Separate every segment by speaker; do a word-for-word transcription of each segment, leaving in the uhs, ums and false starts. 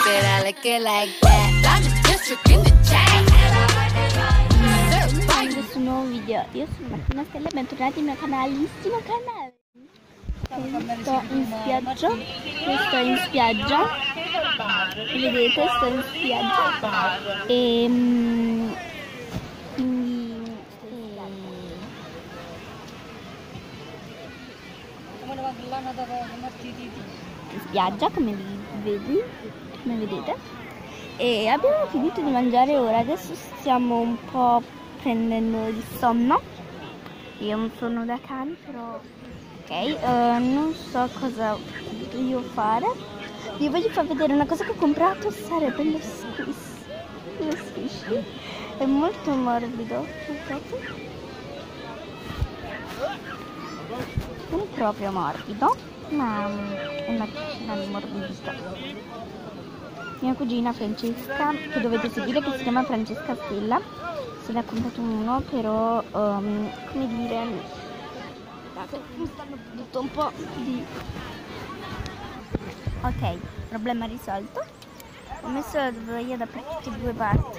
Speaker 1: it, I like it like that. I'm the district in the chain.
Speaker 2: In questo nuovo video, io sono Martina Stella e bentornati nel mio canalissimo canale. Sto in spiaggia, io sto in spiaggia, vedete, sto in spiaggia e quindi in spiaggia come vedi, come vedete, e abbiamo finito di mangiare ora, adesso stiamo un po' prendendo il sonno. Io ho un sonno da cane, però ok, uh, non so cosa voglio fare. Vi voglio far vedere una cosa che ho comprato, sarebbe lo squish. Lo squish è molto morbido, guardate. Non proprio morbido, ma è una cucina di morbidità. Mia cugina Francesca, che dovete seguire, che si chiama Francesca Stella, se ne ha comprato uno, però um, come dire, guardate, mi stanno tutto un po' di... Ok, problema risolto. Ho messo la dovaglia da per tutte e due parti.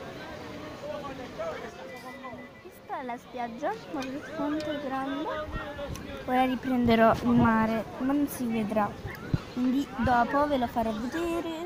Speaker 2: Questa è la spiaggia, guardate quanto è grande. Ora riprenderò il mare, ma non si vedrà, quindi dopo ve lo farò vedere.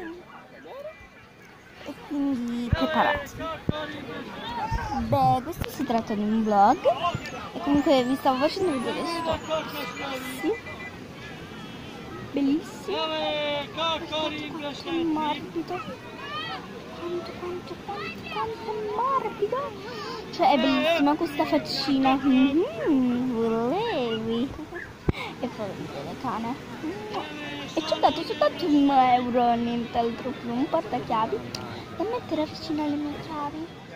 Speaker 2: E quindi preparati. Beh, questo si tratta di un vlog e comunque vi stavo facendo vedere sto. Sì. Bellissimo. Guardate quanto è morbido. Quanto, quanto, quanto, quanto è morbido. Cioè è bellissima questa faccina. Mm-hmm, volevi. E poi vedete cane. E ci ho dato soltanto un euro, nient'altro più, un portachiavi da mettere vicino alle mie chiavi.